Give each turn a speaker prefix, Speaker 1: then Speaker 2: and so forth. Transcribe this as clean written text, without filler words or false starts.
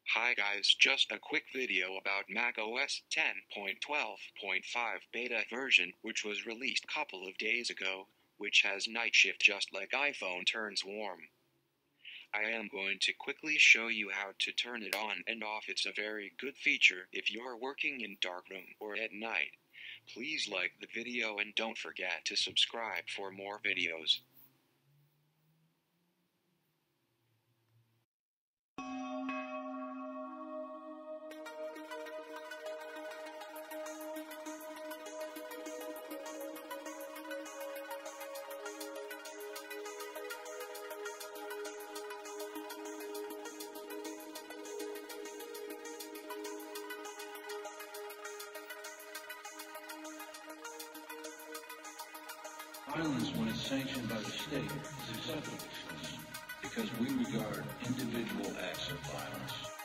Speaker 1: Hi guys, just a quick video about macOS 10.12.5 beta version, which was released couple of days ago, which has night shift just like iPhone turns warm. I am going to quickly show you how to turn it on and off. It's a very good feature if you're working in darkroom or at night. Please like the video and don't forget to subscribe for more videos.
Speaker 2: Violence, when it's sanctioned by the state, is acceptable to us because we regard individual acts of violence